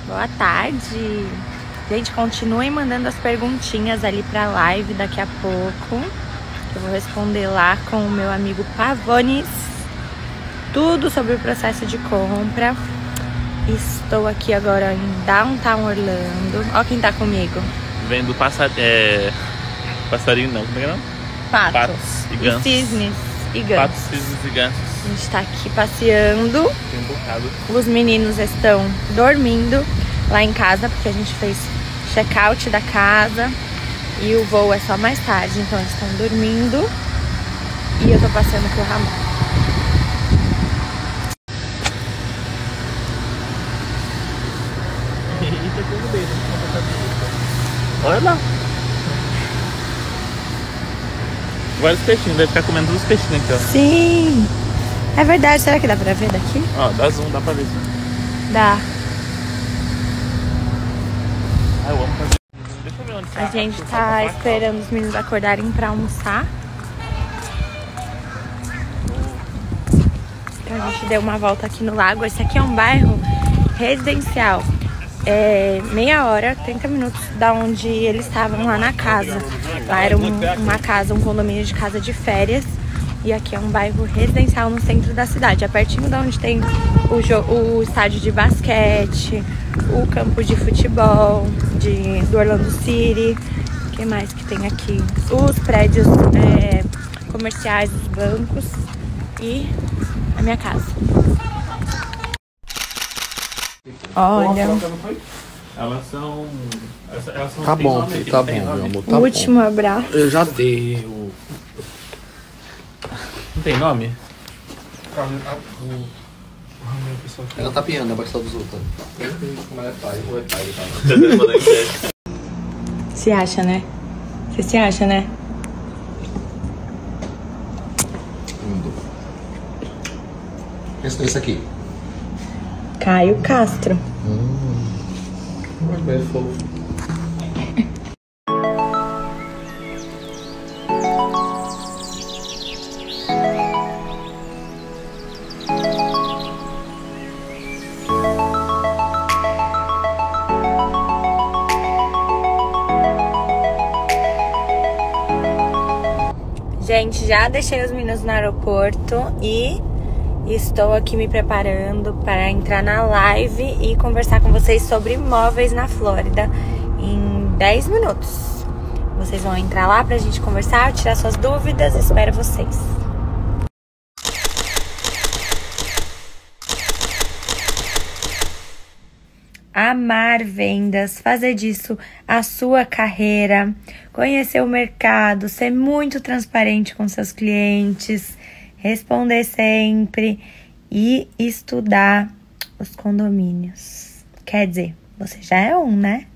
Boa tarde. Gente, continuem mandando as perguntinhas ali pra live daqui a pouco. Eu vou responder lá com o meu amigo Pavones. Tudo sobre o processo de compra. Estou aqui agora em Downtown Orlando. Ó quem tá comigo. Vendo passarinho não, como é que é? Patos e gansos. Cisnes e gansos. Patos, cisnes e gansos. A gente tá aqui passeando. Tem um bocado. Os meninos estão dormindo lá em casa, porque a gente fez check-out da casa e o voo é só mais tarde, então eles estão dormindo e eu tô passeando com o Ramon. Olha lá. Vários peixinhos, deve ficar comendo todos os peixinhos aqui, ó. Sim, é verdade. Será que dá pra ver daqui? Ó, dá zoom, dá pra ver. Dá. Ah, eu amo fazer. Deixa eu ver onde A gente tá esperando os meninos acordarem pra almoçar. Então a gente deu uma volta aqui no lago. Esse aqui é um bairro residencial. É meia hora, 30 minutos da onde eles estavam lá na casa. Lá era uma casa, um condomínio de casa de férias. E aqui é um bairro residencial no centro da cidade. É pertinho de onde tem o estádio de basquete, o campo de futebol do Orlando City. O que mais que tem aqui? Os prédios comerciais, os bancos e a minha casa. Olha. Elas são Tá bom, filho, tá bom, meu amor, tá O bom. último abraço. Eu já dei o... Não tem nome? Ela tá piando, a bastante dos outros. Como ela é pai, ou é pai, tá? Se acha, né? Você se acha, né? Esse aqui. Caio Castro. Mas bem fofo. Gente, já deixei os meninos no aeroporto e estou aqui me preparando para entrar na live e conversar com vocês sobre imóveis na Flórida em 10 minutos. Vocês vão entrar lá pra gente conversar, tirar suas dúvidas, espero vocês. Amar vendas, fazer disso a sua carreira, conhecer o mercado, ser muito transparente com seus clientes, responder sempre e estudar os condomínios. Quer dizer, você já é um, né?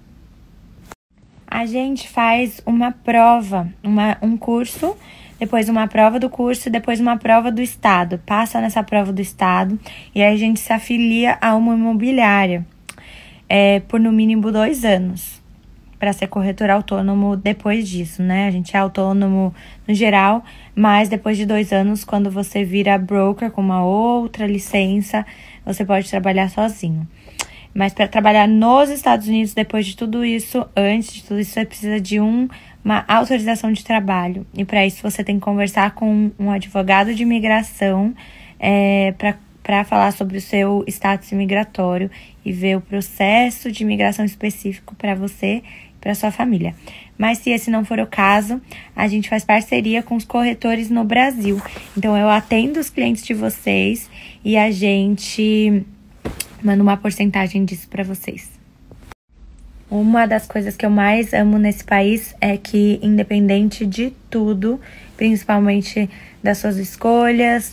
A gente faz uma prova, um curso, depois uma prova do curso, depois uma prova do estado. Passa nessa prova do estado e aí a gente se afilia a uma imobiliária. Por no mínimo 2 anos, para ser corretor autônomo depois disso, né? A gente é autônomo no geral, mas depois de 2 anos, quando você vira broker com uma outra licença, você pode trabalhar sozinho. Mas para trabalhar nos Estados Unidos, depois de tudo isso, antes de tudo isso, você precisa de uma autorização de trabalho. E para isso você tem que conversar com um advogado de imigração para falar sobre o seu status imigratório e ver o processo de imigração específico para você e para sua família. Mas se esse não for o caso, a gente faz parceria com os corretores no Brasil. Então eu atendo os clientes de vocês e a gente manda uma porcentagem disso para vocês. Uma das coisas que eu mais amo nesse país é que, independente de tudo, principalmente das suas escolhas,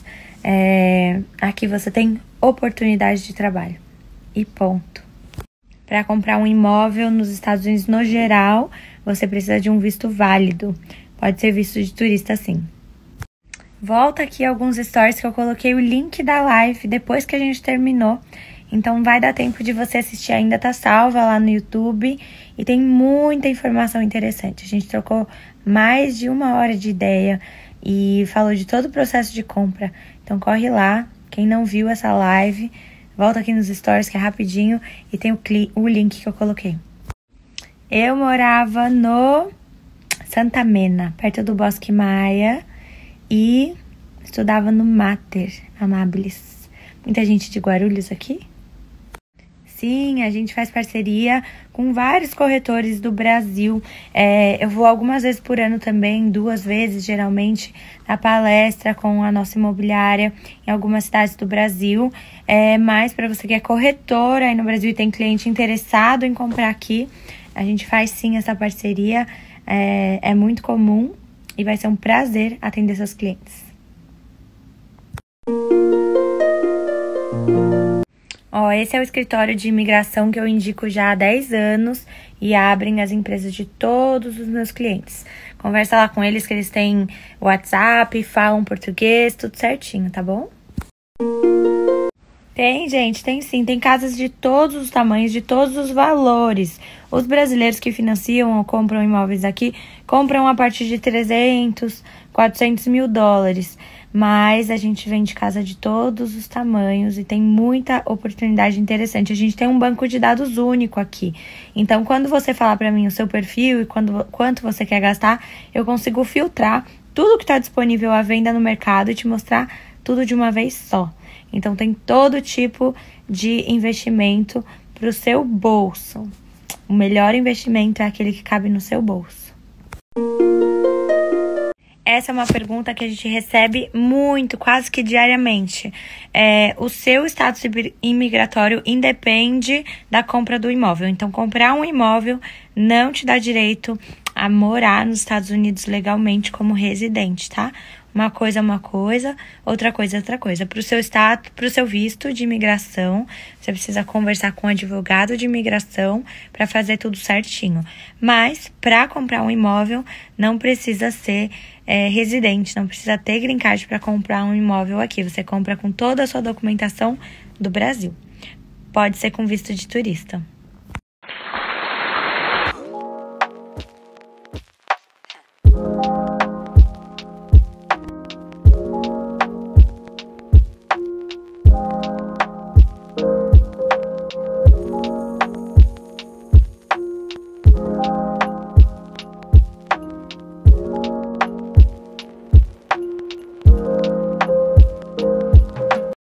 aqui você tem oportunidade de trabalho. E ponto. Para comprar um imóvel nos Estados Unidos no geral, você precisa de um visto válido. Pode ser visto de turista, sim. Volta aqui alguns stories que eu coloquei o link da live depois que a gente terminou. Então vai dar tempo de você assistir, ainda tá salva lá no YouTube. E tem muita informação interessante. A gente trocou mais de 1 hora de ideia e falou de todo o processo de compra. Então corre lá, quem não viu essa live, Volta aqui nos stories que é rapidinho e tem o link que eu coloquei. Eu morava no Santa Mena, perto do Bosque Maia, e estudava no Mater Amabilis. Muita gente de Guarulhos aqui? Sim, a gente faz parceria com vários corretores do Brasil. Eu vou algumas vezes por ano também, 2 vezes geralmente, na palestra com a nossa imobiliária em algumas cidades do Brasil. Mas para você que é corretora aí no Brasil e tem cliente interessado em comprar aqui, a gente faz sim essa parceria. É muito comum e vai ser um prazer atender seus clientes. Esse é o escritório de imigração que eu indico já há 10 anos e abrem as empresas de todos os meus clientes. Conversa lá com eles que eles têm WhatsApp, falam português, tudo certinho, tá bom? Tem, gente, tem sim. Tem casas de todos os tamanhos, de todos os valores. Os brasileiros que financiam ou compram imóveis aqui, compram a partir de 300, 400 mil dólares. Mas a gente vende casa de todos os tamanhos e tem muita oportunidade interessante. A gente tem um banco de dados único aqui. Então, quando você falar para mim o seu perfil e quanto você quer gastar, eu consigo filtrar tudo que está disponível à venda no mercado e te mostrar tudo de uma vez só. Então, tem todo tipo de investimento para o seu bolso. O melhor investimento é aquele que cabe no seu bolso. Essa é uma pergunta que a gente recebe muito, quase que diariamente. O seu status imigratório independe da compra do imóvel. Então, comprar um imóvel não te dá direito a morar nos Estados Unidos legalmente como residente, tá? Uma coisa é uma coisa, outra coisa é outra coisa. Para o seu status, para o seu visto de imigração, você precisa conversar com um advogado de imigração para fazer tudo certinho. Mas, para comprar um imóvel, não precisa ser residente, não precisa ter green card para comprar um imóvel aqui. Você compra com toda a sua documentação do Brasil. Pode ser com visto de turista.